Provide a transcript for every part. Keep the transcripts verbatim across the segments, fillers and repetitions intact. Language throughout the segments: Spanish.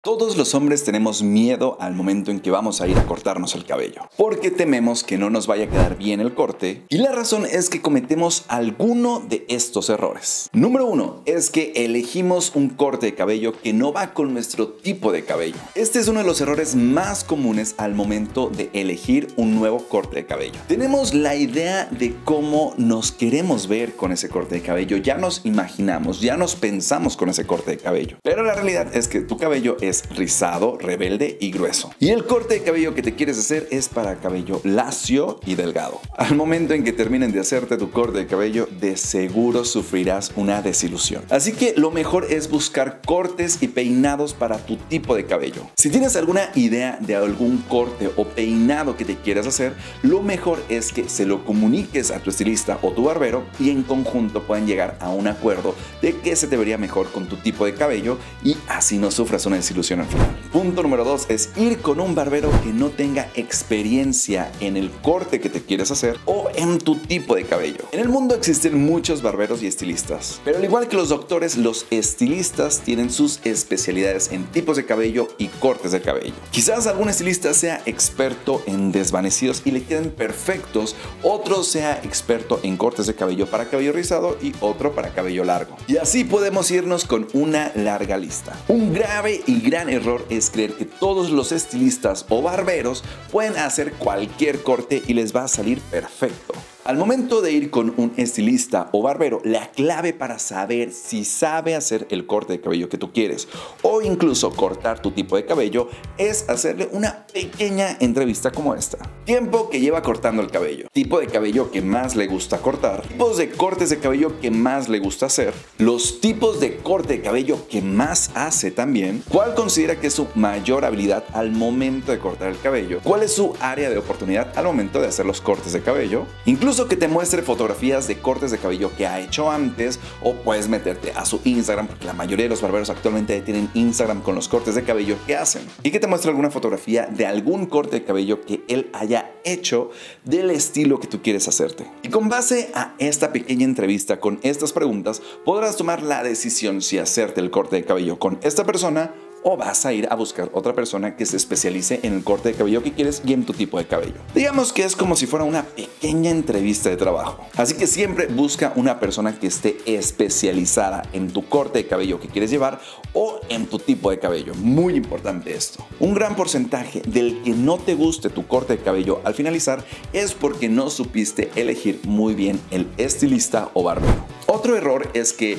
Todos los hombres tenemos miedo al momento en que vamos a ir a cortarnos el cabello, porque tememos que no nos vaya a quedar bien el corte, y la razón es que cometemos alguno de estos errores. Número uno es que elegimos un corte de cabello que no va con nuestro tipo de cabello. Este es uno de los errores más comunes al momento de elegir un nuevo corte de cabello. Tenemos la idea de cómo nos queremos ver con ese corte de cabello, ya nos imaginamos, ya nos pensamos con ese corte de cabello, pero la realidad es que tu cabello es Es rizado, rebelde y grueso. Y el corte de cabello que te quieres hacer es para cabello lacio y delgado. Al momento en que terminen de hacerte tu corte de cabello, de seguro sufrirás una desilusión. Así que lo mejor es buscar cortes y peinados para tu tipo de cabello. Si tienes alguna idea de algún corte o peinado que te quieras hacer, lo mejor es que se lo comuniques a tu estilista o tu barbero y en conjunto puedan llegar a un acuerdo de qué se te vería mejor con tu tipo de cabello y así no sufras una desilusión al final. Punto número dos es ir con un barbero que no tenga experiencia en el corte que te quieres hacer o en tu tipo de cabello. En el mundo existen muchos barberos y estilistas, pero al igual que los doctores, los estilistas tienen sus especialidades en tipos de cabello y cortes de cabello. Quizás algún estilista sea experto en desvanecidos y le queden perfectos, otro sea experto en cortes de cabello para cabello rizado y otro para cabello largo. Y así podemos irnos con una larga lista. Un grave y gran error es creer que todos los estilistas o barberos pueden hacer cualquier corte y les va a salir perfecto. Al momento de ir con un estilista o barbero, la clave para saber si sabe hacer el corte de cabello que tú quieres o incluso cortar tu tipo de cabello es hacerle una pequeña entrevista como esta. Tiempo que lleva cortando el cabello, tipo de cabello que más le gusta cortar, tipos de cortes de cabello que más le gusta hacer, los tipos de corte de cabello que más hace también, cuál considera que es su mayor habilidad al momento de cortar el cabello, cuál es su área de oportunidad al momento de hacer los cortes de cabello, incluso Incluso que te muestre fotografías de cortes de cabello que ha hecho antes, o puedes meterte a su Instagram, porque la mayoría de los barberos actualmente tienen Instagram con los cortes de cabello que hacen, y que te muestre alguna fotografía de algún corte de cabello que él haya hecho del estilo que tú quieres hacerte. Y con base a esta pequeña entrevista con estas preguntas, podrás tomar la decisión si hacerte el corte de cabello con esta persona o vas a ir a buscar otra persona que se especialice en el corte de cabello que quieres y en tu tipo de cabello. Digamos que es como si fuera una pequeña entrevista de trabajo. Así que siempre busca una persona que esté especializada en tu corte de cabello que quieres llevar o en tu tipo de cabello. Muy importante esto. Un gran porcentaje del que no te guste tu corte de cabello al finalizar es porque no supiste elegir muy bien el estilista o barbero. Otro error es que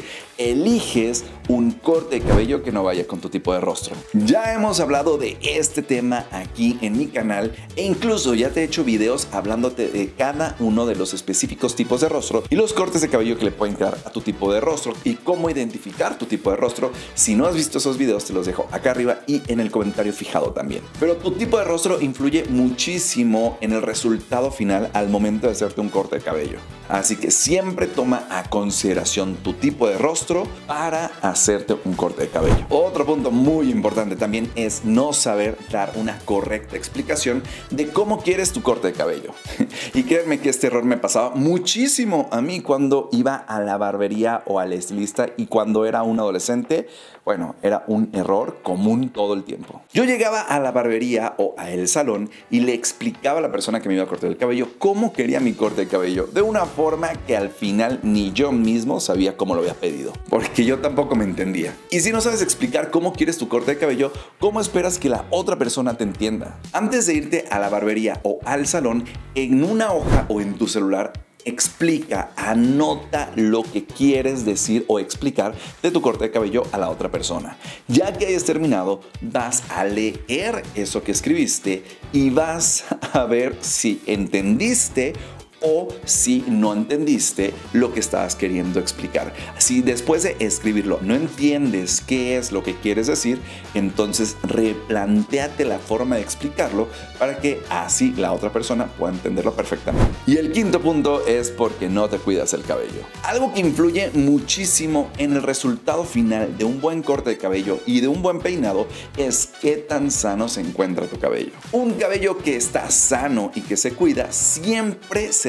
eliges un corte de cabello que no vaya con tu tipo de rostro. Ya hemos hablado de este tema aquí en mi canal e incluso ya te he hecho videos hablándote de cada uno de los específicos tipos de rostro y los cortes de cabello que le pueden quedar a tu tipo de rostro y cómo identificar tu tipo de rostro. Si no has visto esos videos, te los dejo acá arriba y en el comentario fijado también. Pero tu tipo de rostro influye muchísimo en el resultado final al momento de hacerte un corte de cabello. Así que siempre toma a consideración tu tipo de rostro para hacerte un corte de cabello. Otro punto muy importante también es no saber dar una correcta explicación de cómo quieres tu corte de cabello. Y créanme que este error me pasaba muchísimo a mí cuando iba a la barbería o al estilista y cuando era un adolescente. Bueno, era un error común todo el tiempo. Yo llegaba a la barbería o a el salón y le explicaba a la persona que me iba a cortar el cabello cómo quería mi corte de cabello, de una forma que al final ni yo mismo sabía cómo lo había pedido, porque yo tampoco me entendía. Y si no sabes explicar cómo quieres tu corte de cabello, ¿cómo esperas que la otra persona te entienda? Antes de irte a la barbería o al salón, en una hoja o en tu celular, explica, anota lo que quieres decir o explicar de tu corte de cabello a la otra persona. Ya que hayas terminado, vas a leer eso que escribiste y vas a ver si entendiste o si no entendiste lo que estabas queriendo explicar. Si después de escribirlo no entiendes qué es lo que quieres decir, entonces replantéate la forma de explicarlo para que así la otra persona pueda entenderlo perfectamente. Y el quinto punto es porque no te cuidas el cabello. Algo que influye muchísimo en el resultado final de un buen corte de cabello y de un buen peinado es qué tan sano se encuentra tu cabello. Un cabello que está sano y que se cuida siempre se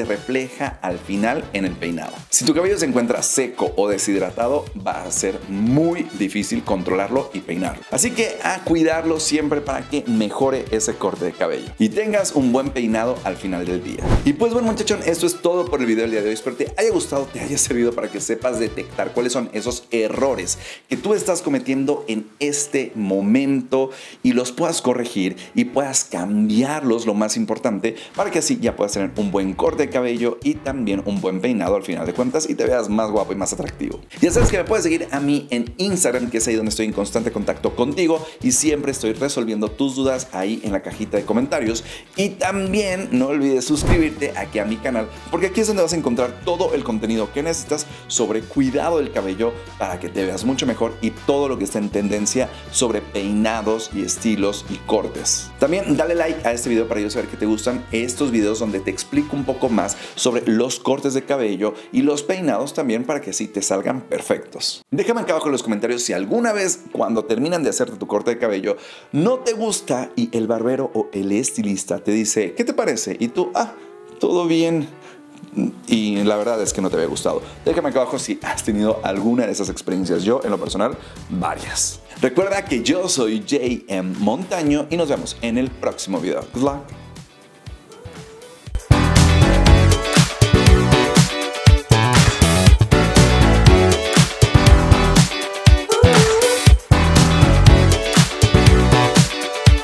se refleja al final en el peinado. Si tu cabello se encuentra seco o deshidratado, va a ser muy difícil controlarlo y peinarlo. Así que a cuidarlo siempre para que mejore ese corte de cabello y tengas un buen peinado al final del día. Y pues bueno, muchachón, esto es todo por el video del día de hoy. Espero te haya gustado, te haya servido para que sepas detectar cuáles son esos errores que tú estás cometiendo en este momento y los puedas corregir y puedas cambiarlos, lo más importante, para que así ya puedas tener un buen corte de cabello y también un buen peinado al final de cuentas y te veas más guapo y más atractivo. Ya sabes que me puedes seguir a mí en Instagram, que es ahí donde estoy en constante contacto contigo y siempre estoy resolviendo tus dudas ahí en la cajita de comentarios. Y también no olvides suscribirte aquí a mi canal, porque aquí es donde vas a encontrar todo el contenido que necesitas sobre cuidado del cabello para que te veas mucho mejor y todo lo que está en tendencia sobre peinados y estilos y cortes. También dale like a este video para yo saber que te gustan estos videos donde te explico un poco más sobre los cortes de cabello y los peinados también, para que así te salgan perfectos. Déjame acá abajo en los comentarios si alguna vez cuando terminan de hacerte tu corte de cabello no te gusta y el barbero o el estilista te dice ¿qué te parece? Y tú, ah, todo bien, y la verdad es que no te había gustado. Déjame acá abajo si has tenido alguna de esas experiencias. Yo, en lo personal, varias. Recuerda que yo soy J M Montaño y nos vemos en el próximo video. Good luck.